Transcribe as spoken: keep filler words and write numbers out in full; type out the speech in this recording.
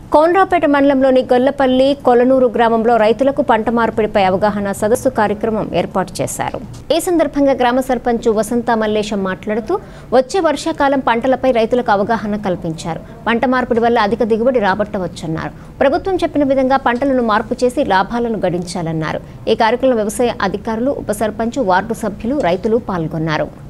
కోనరాపేట మండలంలోని గొల్లపల్లి కొలనూరు గ్రామంలో రైతులకు పంట మార్పిడిపై అవగాహన సదస్సు కార్యక్రమం ఏర్పాటు చేశారు. ఈ సందర్భంగా గ్రామ సర్పంచ్ వసంత మల్లేశం మాట్లాడుతూ వచ్చే వర్షాకాలం పంటలపై రైతులకు అవగాహన కల్పించారు. పంట మార్పిడి వల్ల అధిక దిగుబడి రాబట్టవచ్చన్నారు. ప్రభుత్వం చెప్పిన విధంగా పంటలను మార్పు చేసి లాభాలను గడించాలన్నారు. ఈ కార్యక్రమంలో వ్యవసాయ అధికారులు, ఉప సర్పంచ్, వార్డు సభ్యులు, రైతులు పాల్గొన్నారు.